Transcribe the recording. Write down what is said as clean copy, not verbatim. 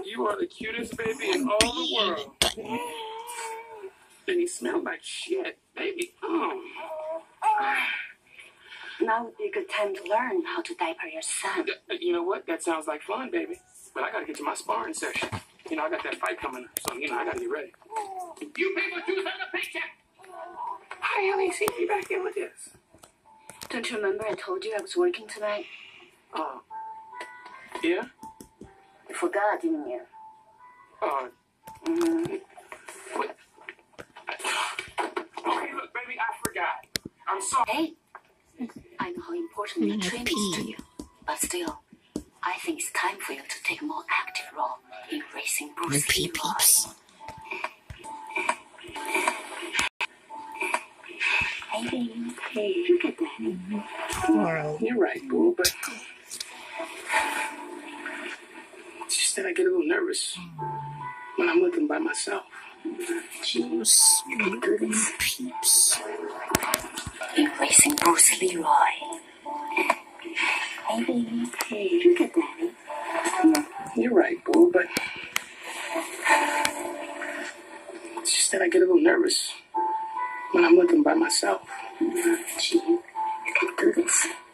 you are the cutest baby in all the world. And you smell like shit, baby. Oh. Now would be a good time to learn how to diaper your son. You know what? That sounds like fun, baby. But I gotta get to my sparring session. You know, I got that fight coming up, so, I gotta get ready. You people choose on the paycheck! How the hell ain't seen me back here with this? Don't you remember I told you I was working tonight? Oh. Yeah? You forgot, didn't you? What? Okay, look, baby, I forgot. I'm sorry. Hey, I know how important your training is to you, but still, I think it's time for you to take a more active role in racing Bruce Lee. Hey, baby. Hey, look at Daddy. You're right, boo, but it's just that I get a little nervous when I'm with him by myself. Jeez, you can do this. Peeps. In racing Bruce Leroy. Hey, baby. Hey, look at Daddy. You're right, boo, but it's just that I get a little nervous when I'm with him by myself. Gee, you can do this.